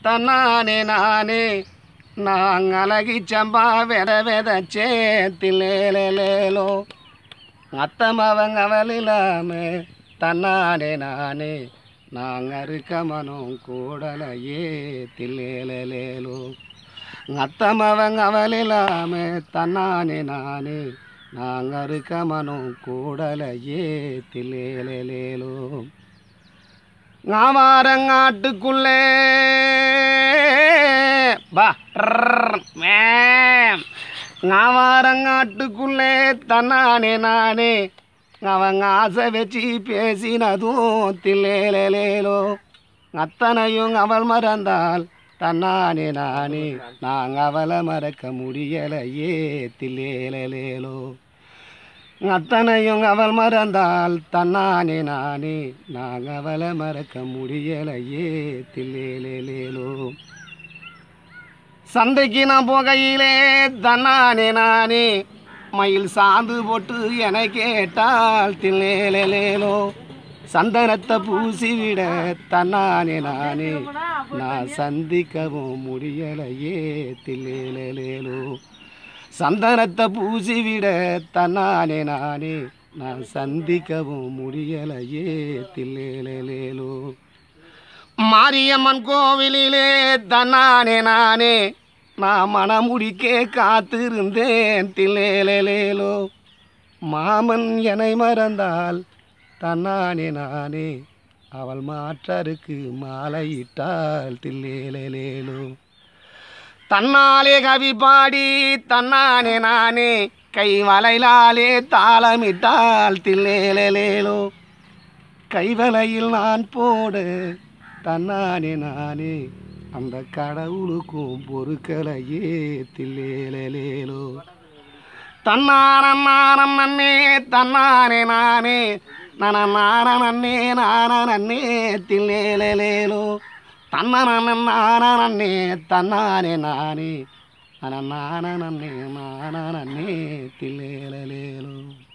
தன்னானே நானே நாங்களகி சம்பா வெதச்சே தில்லேலேலோ அத்தமவங்க அவளிலாமே தன்னானே நானே நாங்கருக்க மனம் கூடலையே தில்லேலேலோ அத்தமவங்க அவளிலாமே தன்னானே நானே நாங்கருக்க மனம் கூடலையே தில்லேலேலோ நாவாரங்காட்டுக்குள்ளே பா நாவாரங்காட்டுக்குள்ளே தன்னானே நானே அவங்க ஆசை வச்சு பேசினதும் தில்லேலேலோ அத்தனையும் அவள் மறந்தால் தன்னானே நானே நாங்கள் அவளை மறக்க முடியலையே தில்லேலேலோ அத்தனையும் அவள் மறந்தால் தன்னானே நானே நாங்கள் அவளை மறக்க முடியலையே தில்லேலேலோ சந்தைக்கு நான் போகையிலே தன்னானே நானே மயில் சாந்து போட்டு என கேட்டால் தில்லேலேலோ சந்தனத்தை பூசிவிட தன்னானே நானே நான் சந்திக்கவும் முடியலையே தில்லேலேலோ சந்தனத்தை பூசிவிட தன்னானே நானே நான் சந்திக்கவும் முடியலையே தில்லேலேலோ மாரியம்மன் கோவிலிலே தன்னானே நானே நான் மனமுடிக்கே காத்திருந்தேன் தில்லேலேலோ மாமன் என்னை மறந்தால் தன்னானே நானே அவள் மாற்றருக்கு மாலையிட்டாள் தில்லேலேலோ தன்னாலே கவி பாடி தன்னானே நானே கை வளையிலாலே தாளமிட்டால் தில்லேலேலோ கைவலையில் நான் போட தன்னானே நானே அந்த கடவுளுக்கும் பொறுக்கலையே தில்லேலேலோ தன்னாரம் நாரம் நன்னே தன்னானே நானே நன்னே நானே தில்லேலேலோ தன்னே தன்னானே நானே நன்னே தில்லேலேலோ